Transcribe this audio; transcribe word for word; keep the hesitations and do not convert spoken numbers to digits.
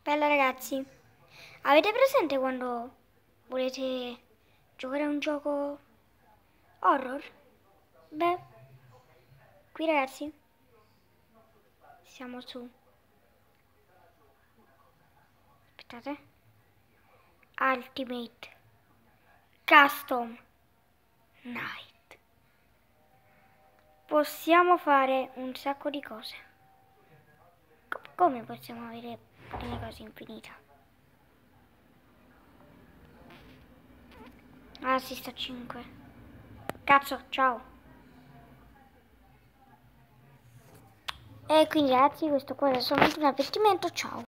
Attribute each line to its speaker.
Speaker 1: Bella ragazzi, avete presente quando volete giocare a un gioco horror? Beh, qui ragazzi siamo su, aspettate, Ultimate Custom Night. Possiamo fare un sacco di cose. Co- come possiamo avere le cose infinite? Ah, si sta cinque. Cazzo, ciao. E quindi ragazzi, questo qua è solamente un avvertimento, ciao.